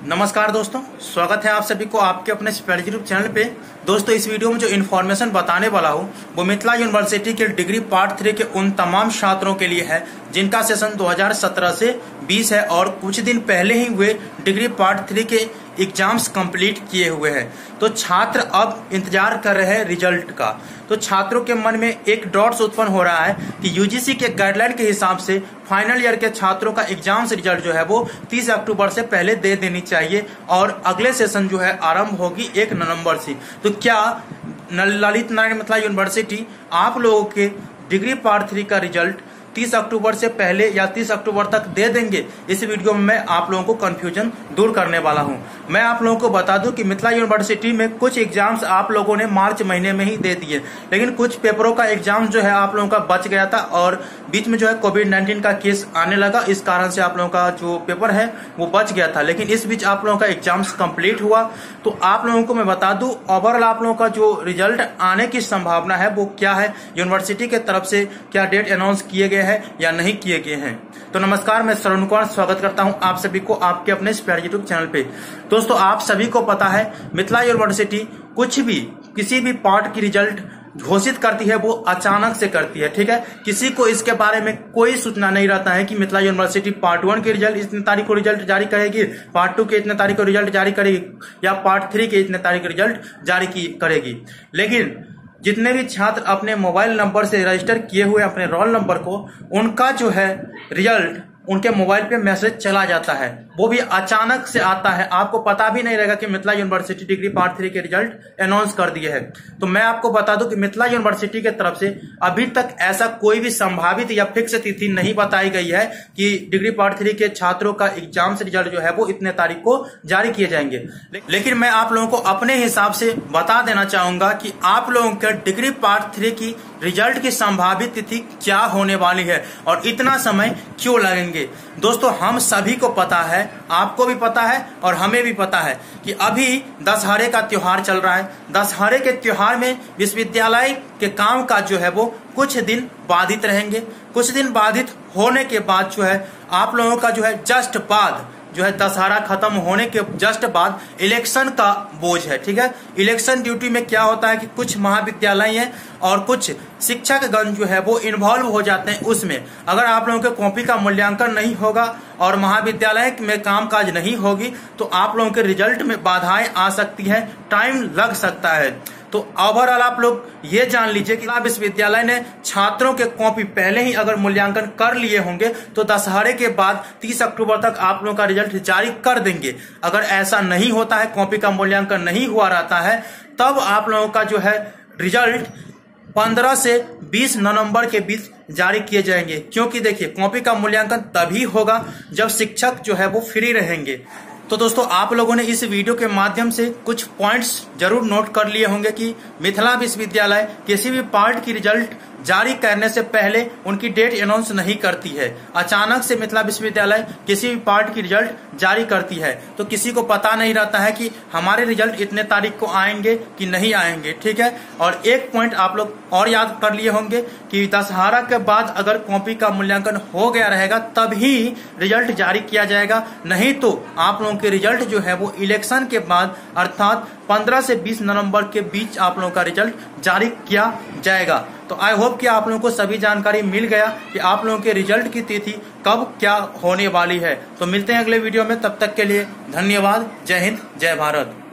नमस्कार दोस्तों, स्वागत है आप सभी को आपके अपने स्पेशल यूट्यूब चैनल पे। दोस्तों, इस वीडियो में जो इन्फॉर्मेशन बताने वाला हूँ वो मिथिला यूनिवर्सिटी के डिग्री पार्ट 3 के उन तमाम छात्रों के लिए है जिनका सेशन 2017 से 20 है और कुछ दिन पहले ही वे डिग्री पार्ट 3 के एग्जाम्स कंप्लीट किए हुए हैं। तो छात्र अब इंतजार कर रहे हैं रिजल्ट का। तो छात्रों के मन में एक डाउट्स उत्पन्न हो रहा है कि यूजीसी के गाइडलाइन के हिसाब से फाइनल ईयर के छात्रों का एग्जाम्स रिजल्ट जो है वो 30 अक्टूबर से पहले दे देनी चाहिए और अगले सेशन जो है आरंभ होगी 1 नवंबर से। तो क्या ललित नारायण मिथिला यूनिवर्सिटी आप लोगों के डिग्री पार्ट 3 का रिजल्ट 30 अक्टूबर से पहले या 30 अक्टूबर तक दे देंगे? इस वीडियो में मैं आप लोगों को कंफ्यूजन दूर करने वाला हूं। मैं आप लोगों को बता दूं कि मिथिला यूनिवर्सिटी में कुछ एग्जाम्स आप लोगों ने मार्च महीने में ही दे दिए, लेकिन कुछ पेपरों का एग्जाम जो है आप लोगों का बच गया था और बीच में जो है कोविड-19 का केस आने लगा। इस कारण से आप लोगों का जो पेपर है वो बच गया था, लेकिन इस बीच आप लोगों का एग्जाम्स कंप्लीट हुआ। तो आप लोगों को मैं बता दूं ओवरऑल आप लोगों का जो रिजल्ट आने की संभावना है वो क्या है, यूनिवर्सिटी के तरफ से क्या डेट अनाउंस किए गए हैं या नहीं किए गए हैं। तो नमस्कार, मैं श्रवण कुमार स्वागत करता हूं आप सभी को आपके अपने स्पेशल यूट्यूब चैनल पे। दोस्तों, आप सभी को पता है मिथिला यूनिवर्सिटी कुछ भी किसी भी पार्ट की रिजल्ट घोषित करती है वो अचानक से करती है, ठीक है। किसी को इसके बारे में कोई सूचना नहीं रहता है कि मिथिला यूनिवर्सिटी पार्ट 1 के रिजल्ट इतने तारीख को रिजल्ट जारी करेगी, पार्ट 2 के इतने तारीख को रिजल्ट जारी करेगी या पार्ट 3 के इतने तारीख को रिजल्ट जारी करेगी। लेकिन जितने भी छात्र अपने मोबाइल नंबर से रजिस्टर किए हुए अपने रोल नंबर को, उनका जो है रिजल्ट उनके मोबाइल पे मैसेज चला जाता है, वो भी अचानक से आता है। आपको पता भी नहीं रहेगा कि मिथिला यूनिवर्सिटी डिग्री पार्ट 3 के रिजल्ट अनाउंस कर दिए हैं। तो मैं आपको बता दूं कि मिथिला यूनिवर्सिटी के तरफ से अभी तक ऐसा कोई भी संभावित या फिक्स तिथि नहीं बताई गई है कि डिग्री पार्ट 3 के छात्रों का एग्जाम से रिजल्ट जो है वो इतने तारीख को जारी किए जाएंगे। लेकिन मैं आप लोगों को अपने हिसाब से बता देना चाहूंगा कि आप लोगों के डिग्री पार्ट 3 की रिजल्ट की संभावित तिथि क्या होने वाली है और इतना समय क्यों लगेंगे। दोस्तों, हम सभी को पता है, आपको भी पता है और हमें भी पता है कि अभी दशहरे का त्योहार चल रहा है। दशहरे के त्योहार में विश्वविद्यालय के काम काज जो है वो कुछ दिन बाधित रहेंगे। कुछ दिन बाधित होने के बाद जो है आप लोगों का जो है जस्ट बाद जो है दशहरा खत्म होने के जस्ट बाद इलेक्शन का बोझ है, ठीक है। इलेक्शन ड्यूटी में क्या होता है कि कुछ महाविद्यालय हैं और कुछ शिक्षकगण जो है वो इन्वॉल्व हो जाते हैं उसमें। अगर आप लोगों के कॉपी का मूल्यांकन नहीं होगा और महाविद्यालय में कामकाज नहीं होगी तो आप लोगों के रिजल्ट में बाधाएं आ सकती है, टाइम लग सकता है। तो ओवरऑल आप लोग ये जान लीजिए कि विश्वविद्यालय ने छात्रों के कॉपी पहले ही अगर मूल्यांकन कर लिए होंगे तो दशहरे के बाद 30 अक्टूबर तक आप लोगों का रिजल्ट जारी कर देंगे। अगर ऐसा नहीं होता है, कॉपी का मूल्यांकन नहीं हुआ रहता है, तब आप लोगों का जो है रिजल्ट 15 से 20 नवंबर के बीच जारी किए जाएंगे। क्योंकि देखिए, कॉपी का मूल्यांकन तभी होगा जब शिक्षक जो है वो फ्री रहेंगे। तो दोस्तों, आप लोगों ने इस वीडियो के माध्यम से कुछ पॉइंट्स जरूर नोट कर लिए होंगे कि मिथिला विश्वविद्यालय किसी भी पार्ट की रिजल्ट जारी करने से पहले उनकी डेट अनाउंस नहीं करती है। अचानक से मिथिला विश्वविद्यालय किसी भी पार्ट की रिजल्ट जारी करती है तो किसी को पता नहीं रहता है कि हमारे रिजल्ट इतने तारीख को आएंगे कि नहीं आएंगे, ठीक है। और एक पॉइंट आप लोग और याद कर लिए होंगे कि दशहरा के बाद अगर कॉपी का मूल्यांकन हो गया रहेगा तभी रिजल्ट जारी किया जाएगा, नहीं तो आप लोगों के रिजल्ट जो है वो इलेक्शन के बाद अर्थात 15 से 20 नवंबर के बीच आप लोगों का रिजल्ट जारी किया जाएगा। तो आई होप कि आप लोगों को सभी जानकारी मिल गया कि आप लोगों के रिजल्ट की तिथि कब क्या होने वाली है। तो मिलते हैं अगले वीडियो में, तब तक के लिए धन्यवाद। जय हिंद, जय भारत।